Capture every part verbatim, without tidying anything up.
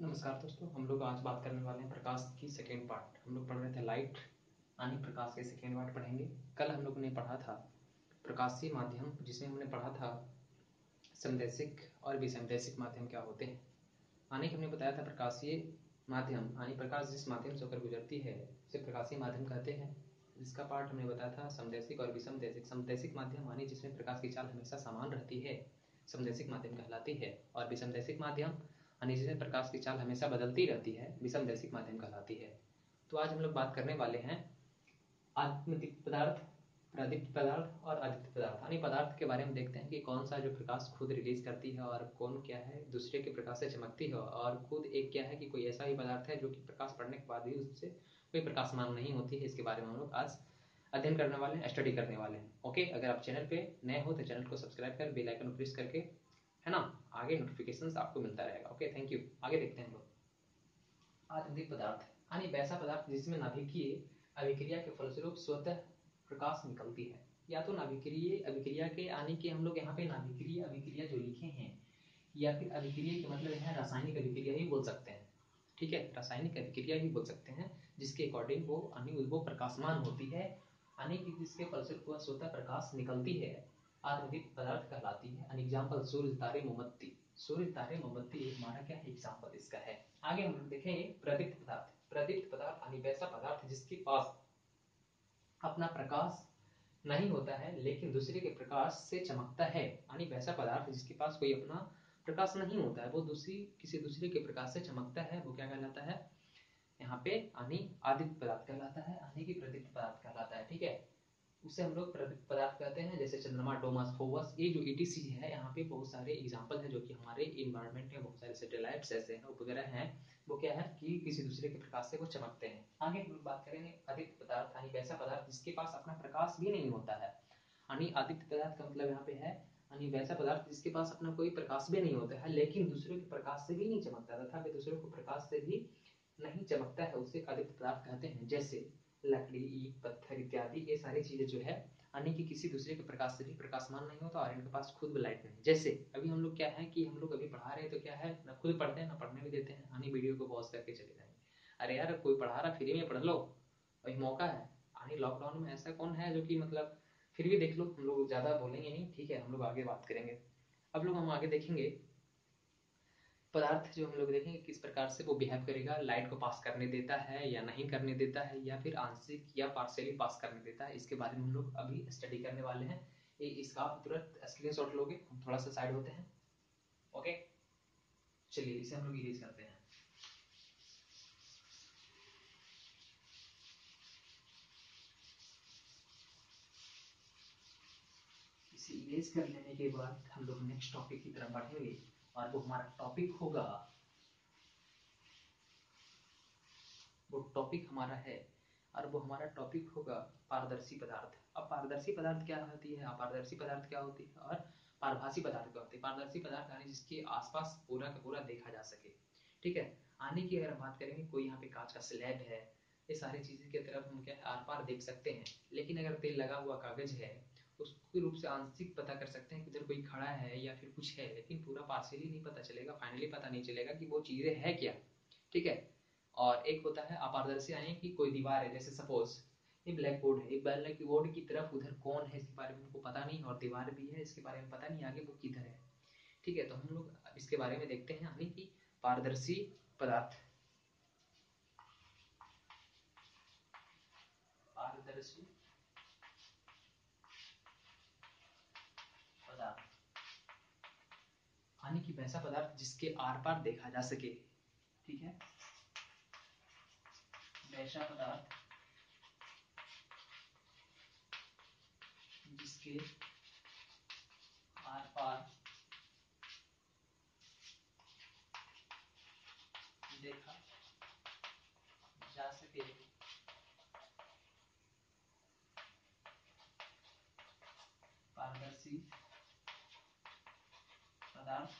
नमस्कार दोस्तों, हम लोग आज बात करने वाले हैं प्रकाश की सेकेंड पार्ट। हम लोग पढ़ रहे थे लाइट यानी प्रकाश के सेकेंड पार्ट पढ़ेंगे। कल हम लोग ने पढ़ा था प्रकाशीय माध्यम, जिसमें हमने पढ़ा था समदैशिक और विसमदैशिक माध्यम क्या होते हैं। यानी कि हमने बताया था प्रकाशीय माध्यम यानी प्रकाश जिस माध्यम से होकर गुजरती है उसे प्रकाशीय माध्यम कहते हैं। जिसका पार्ट हमने बताया था समदैशिक और विसमदैशिक। समदैशिक माध्यम यानी जिसमें प्रकाश की चाल हमेशा समान रहती है, समदैशिक माध्यम कहलाती है। और विसमदैशिक माध्यम यानी जिसमें प्रकाश की चाल हमेशा बदलती रहती है, विसमदैशिक माध्यम कहलाती है। तो आज हम लोग बात करने वाले हैं आत्मदीप्त पदार्थ, प्रदीप्त पदार्थ और अदीप्त पदार्थ। यानी पदार्थ के बारे में देखते हैं कि कौन सा जो प्रकाश खुद रिलीज करती है और कौन क्या है दूसरे के प्रकाश से चमकती है, और खुद एक क्या है कि कोई ऐसा ही पदार्थ है जो कि प्रकाश पड़ने के बाद भी उससे कोई प्रकाशमान नहीं होती है। इसके बारे में हम लोग आज अध्ययन करने वाले हैं, स्टडी करने वाले हैं। ओके, अगर आप चैनल पे नए हो तो चैनल को सब्सक्राइब कर बेल आइकन प्रेस करके, है ना, आगे नोटिफिकेशंस आपको मिलता रहेगा। Okay, thank you. आगे देखते हैं हम लोग। आत्मदीप्त पदार्थ यानी वैसा पदार्थ जिसमें नाभिकीय अभिक्रिया के फलस्वरूप स्वतः प्रकाश निकलती है। या तो नाभिकीय अभिक्रिया के यानी कि हम लोग यहाँ पे नाभिकीय अभिक्रिया जो लिखे हैं, या फिर अभिक्रिया के मतलब है रासायनिक अभिक्रिया ही बोल सकते हैं। ठीक है, रासायनिक अभिक्रिया ही बोल सकते हैं, जिसके अकॉर्डिंग वो यानी वो प्रकाशमान होती है, यानी कि जिसके फलस्वरूप वह स्वतः प्रकाश निकलती है, आत्मदीप्त पदार्थ कहलाती है। एन एग्जाम्पल सूर्य, तारे, मोमबत्ती। सूर्य, तारे, मोमबत्ती एक हमारा क्या है एग्जाम्पल इसका है। आगे हम लोग देखेंगे प्रदीप्त पदार्थ। प्रदीप्त पदार्थ यानी वैसा पदार्थ जिसके पास अपना प्रकाश नहीं होता है लेकिन दूसरे के प्रकाश से चमकता है। यानी वैसा पदार्थ जिसके पास कोई अपना प्रकाश नहीं होता है, वो दूसरी किसी दूसरे के प्रकाश से चमकता है, वो क्या कहलाता है यहाँ पे यानी आदित्य पदार्थ कहलाता है, यानी कि प्रदीप्त पदार्थ कहलाता है। ठीक है, उसे हम लोग प्रदीप्त पदार्थ कहते हैं। जैसे चंद्रमा, टोमस, फोवस, ये जो ईटीसी है, यहाँ पे बहुत सारे एग्जांपल है जो कि हमारे इन्वायरमेंट में बहुत सारे सैटेलाइट्स ऐसे हैं, उपग्रह हैं, वो क्या है कि किसी दूसरे के प्रकाश से वो चमकते हैं। आगे हम लोग बात करेंगे आदित्य पदार्थ यानी वैसा पदार्थ जिसके पास अपना प्रकाश भी नहीं होता है। यानी आदित्य पदार्थ का मतलब यहाँ पे है यानी वैसा पदार्थ जिसके पास अपना कोई प्रकाश भी नहीं होता है लेकिन दूसरे के प्रकाश से भी नहीं चमकता तथा वे दूसरे को प्रकाश से भी नहीं चमकता है, उसे आदित्य पदार्थ कहते हैं। जैसे लकड़ी, ईंट, पत्थर इत्यादि, ये सारी चीजें जो है यानी कि किसी दूसरे के प्रकाश से भी प्रकाशमान नहीं होता और इनके पास खुद लाइट नहीं। जैसे अभी हम लोग क्या है कि हम लोग अभी पढ़ा रहे हैं तो क्या है ना खुद पढ़ते हैं ना पढ़ने भी देते हैं, यानी वीडियो को पॉज करके चले जाएंगे। अरे यार, कोई पढ़ा रहा फ्री में पढ़ लो, अभी मौका है। यानी लॉकडाउन में ऐसा कौन है जो कि मतलब फिर भी देख लो। हम लोग ज्यादा बोलेंगे नहीं, ठीक है, हम लोग आगे बात करेंगे। अब लोग हम आगे देखेंगे पदार्थ, जो हम लोग देखेंगे किस प्रकार से वो बिहेव करेगा, लाइट को पास करने देता है या नहीं करने देता है, या फिर आंशिक या पार्शियली पास करने देता है। इसके बारे में हम लोग अभी स्टडी करने वाले हैं। ये इसका आप तुरंत स्क्रीनशॉट लोगे, हम थोड़ा सा साइड होते हैं। ओके, चलिए इसे हम लोग इरेज करते हैं। इसे इरेज कर लेने के बाद हम लोग नेक्स्ट टॉपिक की तरफ बढ़ेंगे और वो हमारा टॉपिक होगा, वो टॉपिक हमारा है और वो हमारा टॉपिक होगा पारदर्शी पदार्थ। अब पारदर्शी पदार्थ क्या होती है, अपारदर्शी पदार्थ क्या होती है और पारभासी पदार्थ क्या होती है। पारदर्शी पदार्थ यानी जिसके आसपास पूरा का पूरा देखा जा सके। ठीक है, आने की अगर हम बात करेंगे, कोई यहाँ पे कांच का स्लैब है, ये सारी चीजें की तरफ हम क्या आर पार देख सकते हैं। लेकिन अगर तेल लगा हुआ कागज है उसके रूप से आंशिक पता कर सकते हैं कि उधर कोई खड़ा है या फिर कुछ है, लेकिन पूरा पार्शियली नहीं पता चलेगा, फाइनली पता नहीं चलेगा कि वो चीजें है क्या। ठीक है, और एक होता है अपारदर्शी यानी कि कोई दीवार है, जैसे सपोज ये ब्लैक बोर्ड है, ब्लैक बोर्ड की तरफ उधर कौन है इसके बारे में हमको पता नहीं, और दीवार भी है इसके बारे में पता नहीं आगे वो किधर है। ठीक है, तो हम लोग इसके बारे में देखते हैं, यानी कि पारदर्शी पदार्थ। पारदर्शी पदार्थ यानी कि वैसा पदार्थ जिसके आर पार देखा जा सके। ठीक है, वैसा पदार्थ जिसके आर पार देखा जा सके, पारदर्शी पदार्थ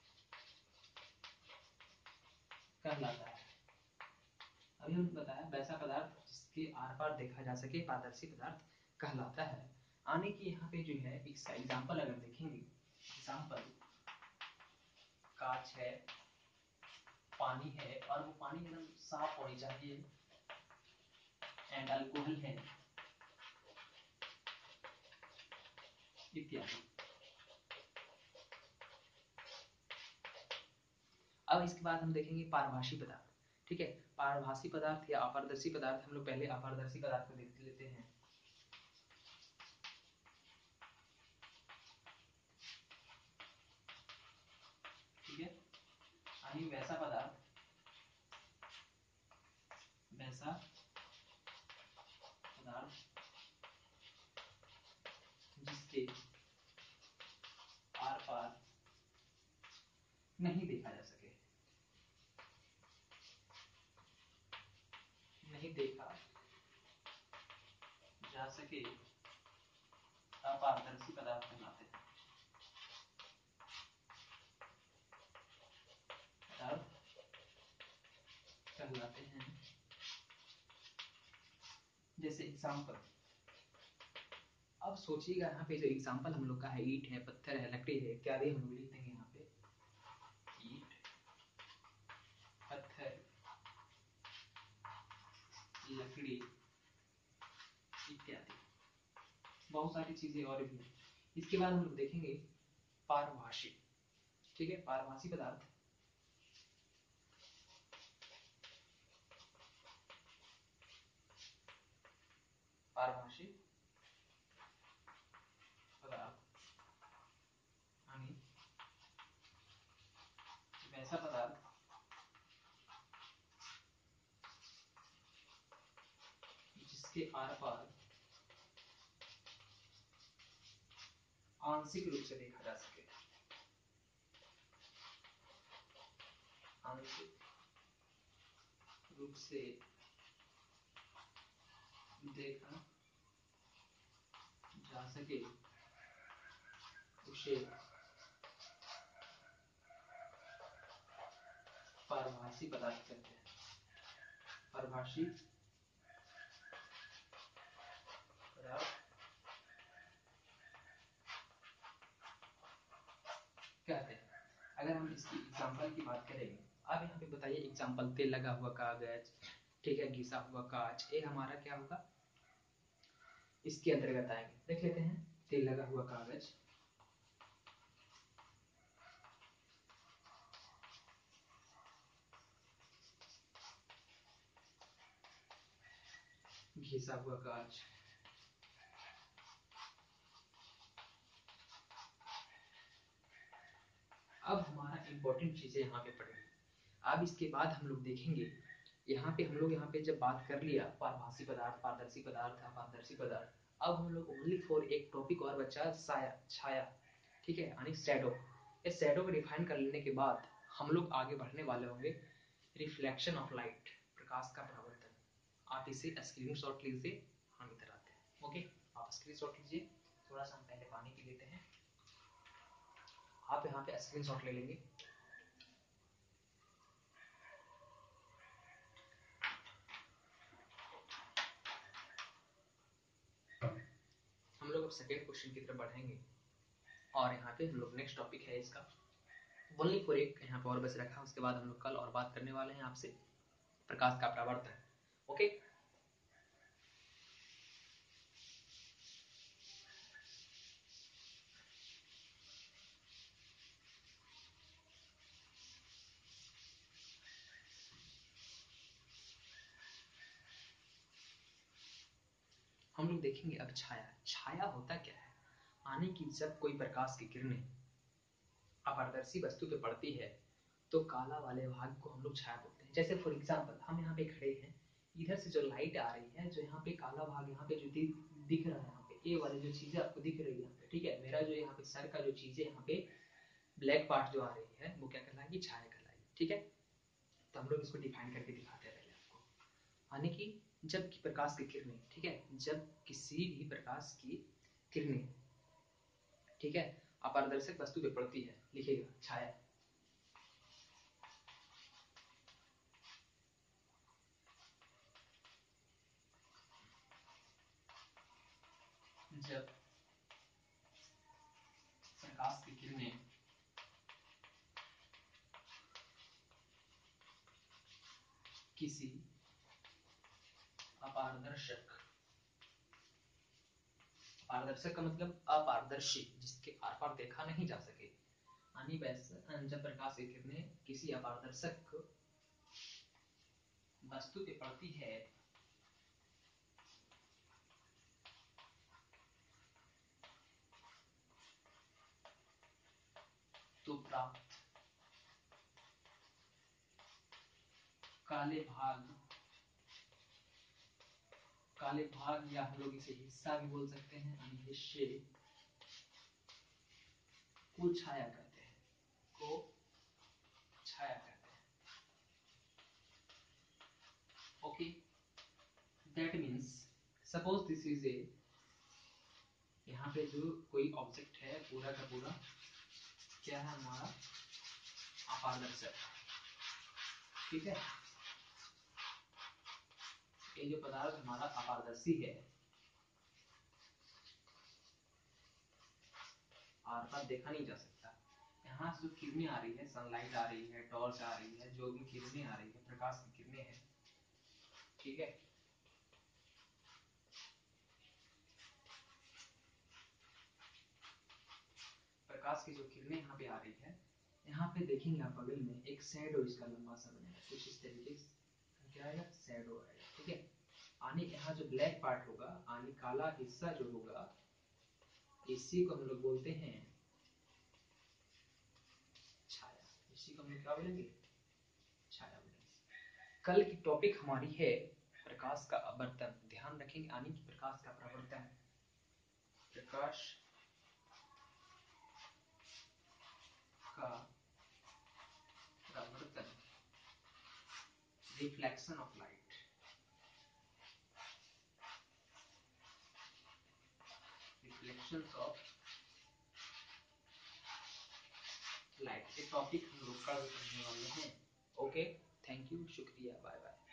कहलाता है। अभी हमने बताया वैसा पदार्थ जिसके आर पार देखा जा सके पारदर्शी पदार्थ कहलाता है। आने की यहाँ पे जो है इसका एग्जाम्पल अगर देखेंगे, एग्जाम्पल कांच है, पानी है और वो पानी एकदम साफ होनी चाहिए, एंड अल्कोहल है इत्यादि। अब इसके बाद हम देखेंगे पारभाषी पदार्थ। ठीक है, पारभाषी पदार्थ या अपारदर्शी पदार्थ, हम लोग पहले अपारदर्शी पदार्थ को देख लेते हैं। ठीक है, यानी वैसा पदार्थ, वैसा पदार्थ जिसके आर पार नहीं देखा जा सके, नहीं देखा जा सके, अपारदर्शी पदार्थ कहलाते हैं। पदार्थ कहलाते हैं। जैसे एग्जाम्पल, अब सोचिएगा यहाँ पे जो एग्जाम्पल हम लोग का है, ईंट है, पत्थर है, लकड़ी है इत्यादि, हम लोग लिख देंगे यहाँ पे ईंट, पत्थर, लकड़ी इत्यादि, बहुत सारी चीजें और भी। इसके बाद हम लोग देखेंगे पारभाषी। ठीक है, पारभाषी पदार्थ, पारभाषी पदार्थ यानी वैसा पदार्थ जिसके आर पार आंशिक रूप से देखा जा सके, आंशिक रूप से देखा जा सके, उसे पारभाषी पदार्थ कहते हैं। पारभाषी पदार्थ कहते हैं। अगर हम इसकी एग्जाम्पल की बात करें, आप यहाँ पे बताइए एग्जाम्पल, तेल लगा हुआ कागज, ठीक है, घिसा हुआ कांच, ये हमारा क्या होगा, इसके अंतर्गत आएंगे। देख लेते हैं, तेल लगा हुआ कागज, घिसा हुआ कांच, अब हमारा इंपॉर्टेंट चीजें यहाँ पे पड़ेगी। अब इसके बाद हम लोग देखेंगे, यहाँ पे हम लोग यहाँ पे जब बात कर लिया पारभाषी पदार्थ, पारदर्शी पदार्थ, अपारदर्शी पदार्थ, अब हम लोग ओनली फॉर एक टॉपिक और बचा, साया, छाया। ठीक है, यानी शैडो। इस शैडो को डिफाइन कर लेने के बाद हम लोग आगे बढ़ने वाले होंगे रिफ्लेक्शन ऑफ लाइट, प्रकाश का परावर्तन। आप इसे स्क्रीन शॉट लीजिए, हम इधर आते हैं। ओके, आप स्क्रीन शॉट लीजिए, थोड़ा सा हम पहले पानी पी लेते हैं। आप यहाँ पे स्क्रीन शॉट ले लेंगे। हम लोग अब सेकेंड क्वेश्चन की तरफ बढ़ेंगे, और यहाँ पे हम लोग नेक्स्ट टॉपिक है इसका ओनली फॉर एक यहाँ पर और बस रखा, उसके बाद हम लोग कल और बात करने वाले हैं आपसे प्रकाश का परावर्तन। ओके, हम लोग देखेंगे अब छाया। छाया होता क्या है, यानी कि जब कोई प्रकाश की किरणें अपारदर्शी वस्तु पे पड़ती है तो काला वाले भाग को हम लोग छाया बोलते हैं। जैसे फॉर एग्जांपल हम यहाँ पे खड़े हैं, इधर से जो लाइट आ रही है, जो यहाँ पे काला भाग यहाँ पे जो दि, दिख रहा है, यहाँ पे ए वाली जो चीजें आपको दिख रही है यहाँ पे, ठीक है, मेरा जो यहाँ पे सर का जो चीजें यहाँ पे ब्लैक पार्ट जो आ रही है वो क्या कहलाएगी, छाया कहलाएगी। ठीक है, तो हम लोग इसको डिफाइन करके दिखाते हैं पहले आपको। यानी कि जब की प्रकाश की किरणें, ठीक है, जब किसी भी प्रकाश की किरणें, ठीक है, अपारदर्शक वस्तु पे पड़ती है, लिखिएगा छाया। जब प्रकाश की किरणें किसी अपारदर्शक, पारदर्शक का मतलब अपारदर्शी, जिसके आर पार देखा नहीं जा सके, यानी वैसे जब प्रकाश की किरणें किसी अपारदर्शक वस्तु पे पड़ती है तो प्राप्त काले भाग, काले भाग या हम लोग इसे हिस्सा भी बोल सकते हैं, यानी हिस्से को छाया कहते हैं, को छाया कहते हैं। Okay, that means suppose this is a, यहाँ पे जो कोई ऑब्जेक्ट है पूरा का पूरा क्या है हमारा अपारदर्शक, ठीक है। ये जो पदार्थ हमारा अपारदर्शी है, आर पार देखा नहीं जा सकता, यहाँ से जो किरणें आ रही है, सनलाइट आ रही है, टॉर्च आ रही है, जो भी किरणें आ रही है, प्रकाश की किरणें हैं, ठीक है। प्रकाश की जो किरणें यहाँ पे आ रही है, यहाँ पे देखेंगे आप बगल में एक शैडो इसका लंबा सा बनेगा, कुछ इस तरीके से क्या आएगा, शैडो आएगा, ठीक है। आने यहाँ जो ब्लैक पार्ट होगा, आने काला हिस्सा जो होगा, इसी को हम लोग बोलते हैं छाया। इसी को हम लोग क्या बोलेंगे, छाया बोलेंगे। कल की टॉपिक हमारी है प्रकाश का अपवर्तन, ध्यान रखेंगे, आने की प्रकाश का प्रवर्तन, प्रकाश का प्रवर्तन, reflection of light, reflection of light, ये टॉपिक हम लोग कल करने वाले हैं। ओके, थैंक यू, शुक्रिया, बाय बाय।